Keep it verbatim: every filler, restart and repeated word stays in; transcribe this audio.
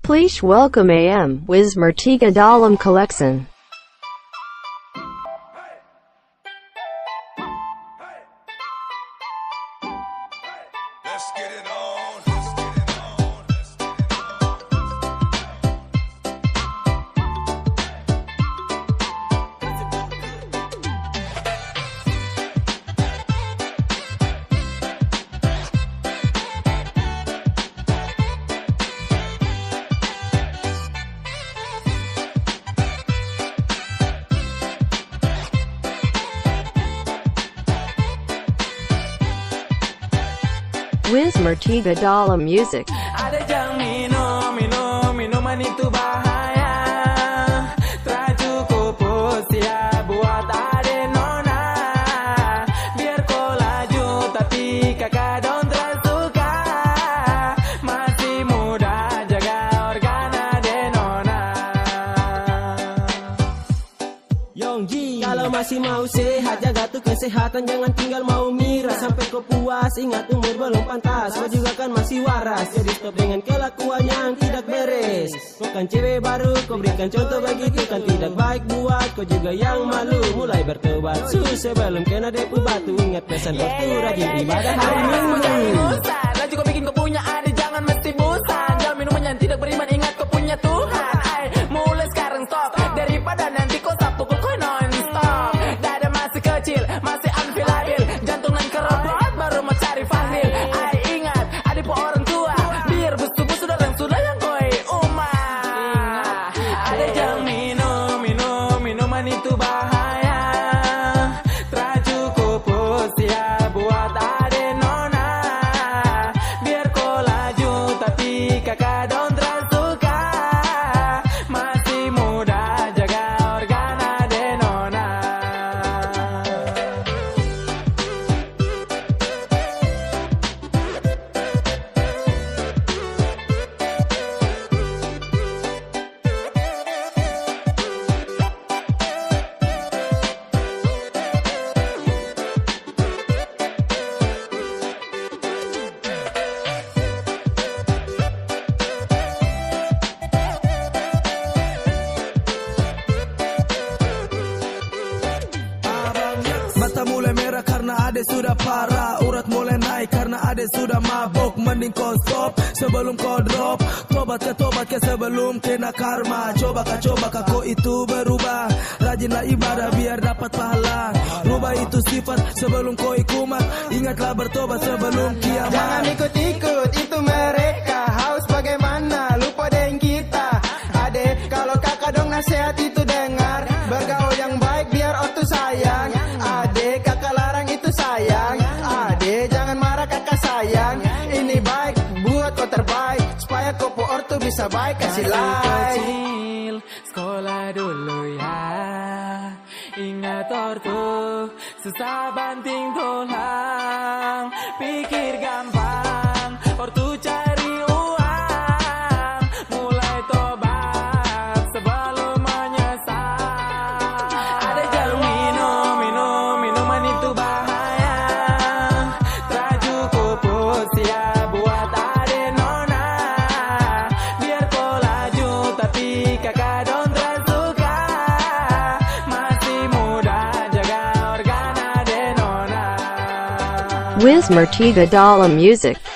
Please welcome A M Wiz Mertiga dalam collection. Let's get it on. Wiz Mertiga dalam music. Ada yang minum, minum, minuman itu bahaya. Tak cukup usia buat ade nona. Biar kau laju tapi kakak don't tersuka. Masih muda jaga organ ade nona. Yongji, kalau masih mau sehat jaga tuh kesehatan, jangan tinggal mau miras sampai kau puas. Ingat umur belum pantas, kau juga kan masih waras. Jadi stop dengan kelakuan yang tidak beres. Kau kan cewek baru, kau berikan contoh begitu kan tidak baik buat kau juga yang malu. Mulai bertobat su sebelum kena depu batu. Ingat pesan waktu rajin ibadah hari Minggu. Laju kau bikin kau punya adik, jangan mesti bosan. Jangan minuman yang tidak beriman, ingat kau punya Tuhan. Ay, mulai sekarang stop, daripada nanti kau sabtu kau kau non stop. Dada masih kecil, masih unfilabil, jantung dan keropot baru mau cari fahil. Ay, ingat adik po orang tua, biar bus-bus sudah dan sudah yang koi umah. Ada yang minum, minum, minuman itu bahaya. Tak cukup usia buat ade nona. Biar kau laju tapi kakak don't tersuka. Masih muda jaga organ ade nona. Mata mulai merah karena ade sudah parah. Urat mulai naik karena ade sudah mabuk. Mending kau stop sebelum kau drop. Tobat ke tobat ke sebelum kena karma. Coba kah coba kah kau itu berubah. Rajinlah ibadah biar dapat pahala. Rubah itu sifat sebelum kau ikumat. Ingatlah bertobat sebelum kiamat. Jangan ikut-ikut itu mereka. Haus bagaimana lupa dengan kita. Adek kalau kakak dong nasihat itu dengar. Bergaul yang baik biar ortu sayang. Adek kakak larang itu sayang. Adek jangan marah kakak sayang. Ini baik buat kau terbaik. Supaya kau po ortu bisa baik kasih like. Kecil, sekolah dulu ya. Ingat ortu, susah banting tulang. Pikir gampang, ortu cari uang. Mulai tobat sebelum menyesal. Ada jalan minum, minum, minuman itu bahaya. Tak cukup usia buat ade nona. Biar kau laju tapi kakak don't tersuka. Masih muda jaga organ ade nona. Wiz Mertiga dalam music.